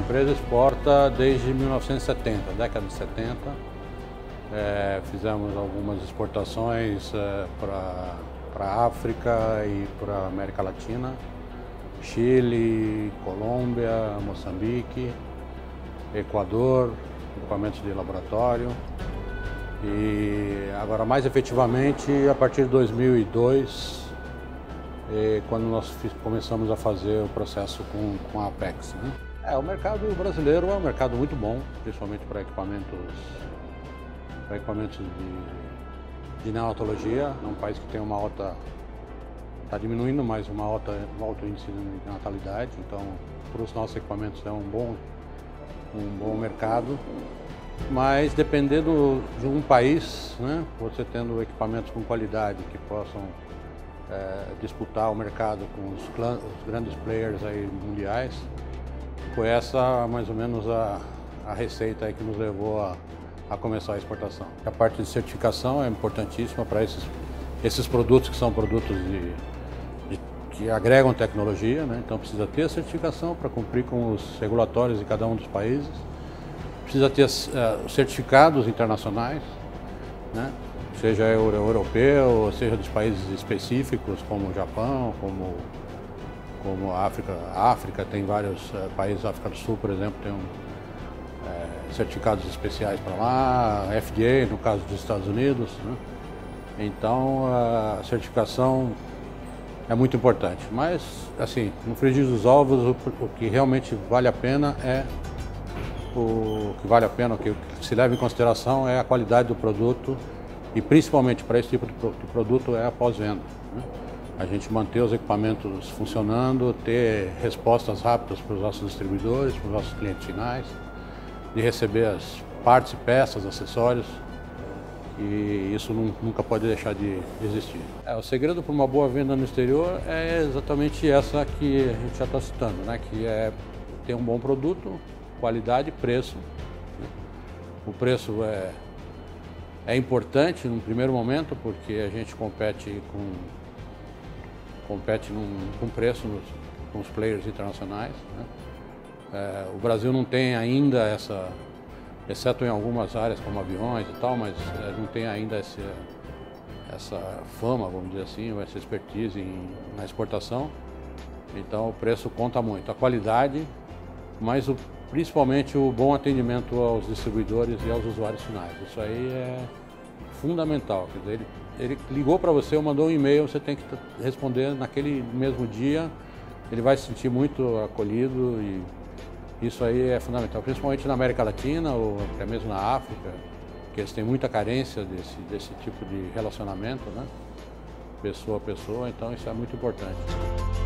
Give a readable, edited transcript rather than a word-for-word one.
empresa exporta desde 1970, década de 70. Fizemos algumas exportações para a África e para a América Latina, Chile, Colômbia, Moçambique, Equador, equipamentos de laboratório. E agora mais efetivamente a partir de 2002, quando nós começamos a fazer o processo com a Apex, né? O mercado brasileiro é um mercado muito bom, principalmente para equipamentos de neonatologia. É um país que tem uma alta, está diminuindo, mas um alto índice de natalidade. Então, para os nossos equipamentos é um bom mercado. Mas dependendo de um país, né, você tendo equipamentos com qualidade que possam disputar o mercado com os grandes players aí mundiais, foi essa mais ou menos a receita aí que nos levou a começar a exportação. A parte de certificação é importantíssima para esses produtos que são produtos que agregam tecnologia, né? Então precisa ter a certificação para cumprir com os regulatórios de cada um dos países. Precisa ter certificados internacionais, né? Seja europeu, seja dos países específicos, como o Japão, como a África. A África tem vários países, a África do Sul, por exemplo, tem certificados especiais para lá, a FDA, no caso dos Estados Unidos, né? Então, a certificação é muito importante. Mas, assim, no frigir dos ovos, o que realmente vale a pena o que se leva em consideração é a qualidade do produto e principalmente para esse tipo de produto é a pós-venda, né? A gente manter os equipamentos funcionando, ter respostas rápidas para os nossos distribuidores, para os nossos clientes finais, de receber as partes, peças, acessórios, e isso nunca pode deixar de existir. O segredo para uma boa venda no exterior é exatamente essa que a gente já está citando, né? Que é ter um bom produto, qualidade e preço. O preço é importante no primeiro momento porque a gente compete com preço com os players internacionais, né? O Brasil não tem ainda exceto em algumas áreas como aviões e tal, mas não tem ainda essa fama, vamos dizer assim, essa expertise na exportação. Então o preço conta muito, a qualidade, mas principalmente o bom atendimento aos distribuidores e aos usuários finais. Isso aí é fundamental. Quer dizer, ele ligou para você ou mandou um e-mail, você tem que responder naquele mesmo dia. Ele vai se sentir muito acolhido e isso aí é fundamental, principalmente na América Latina ou até mesmo na África, que eles têm muita carência desse tipo de relacionamento, né? Pessoa a pessoa, então isso é muito importante.